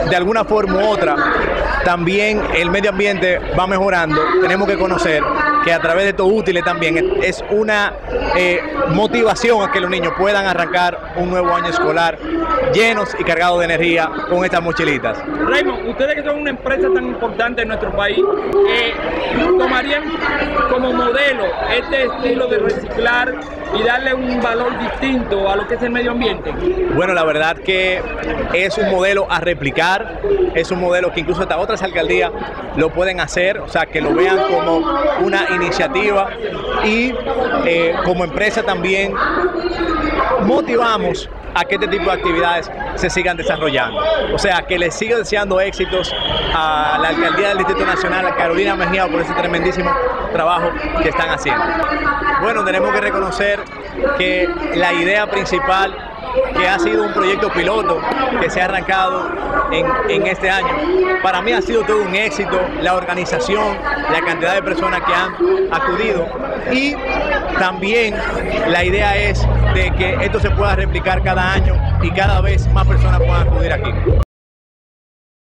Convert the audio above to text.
de alguna forma u otra también el medio ambiente va mejorando, tenemos que conocer que a través de estos útiles también es una motivación a que los niños puedan arrancar un nuevo año escolar llenos y cargados de energía con estas mochilitas. Raymond, ustedes que son una empresa tan importante en nuestro país, ¿tomarían como modelo este estilo de reciclar y darle un valor distinto a lo que es el medio ambiente? Bueno, la verdad que es un modelo a replicar, es un modelo que incluso hasta otras alcaldías lo pueden hacer, o sea, que lo vean como una iniciativa y como empresa también motivamos a que este tipo de actividades se sigan desarrollando. O sea, que les sigo deseando éxitos a la Alcaldía del Distrito Nacional, a Carolina Mejía, por ese tremendísimo trabajo que están haciendo. Bueno, tenemos que reconocer que la idea principal, que ha sido un proyecto piloto que se ha arrancado en este año, para mí ha sido todo un éxito, la organización, la cantidad de personas que han acudido, y también la idea es de que esto se pueda replicar cada año y cada vez más personas puedan acudir aquí.